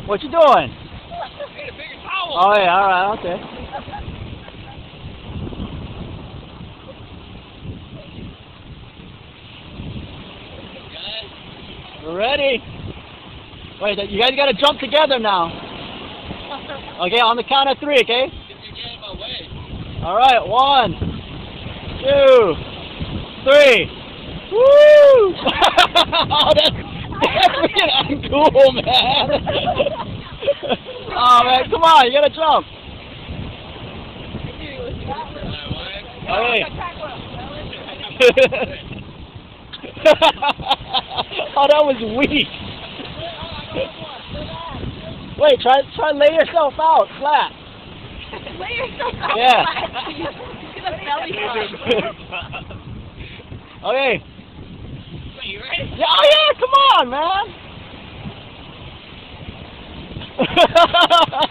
What you doing? Get a bigger towel. Oh yeah, alright, okay. We're ready. Wait, you guys gotta jump together now. Okay, on the count of 3, okay? If you get in my way. Alright, 1, 2, 3. Woo! Oh, that's freaking uncool, man. Oh man, come on, you gotta jump. Okay. Oh, that was weak. Wait, try lay yourself out flat. Lay yourself out Yeah. flat. Get a belly rub. Okay. Wait, you ready? Yeah, oh yeah, come on, man.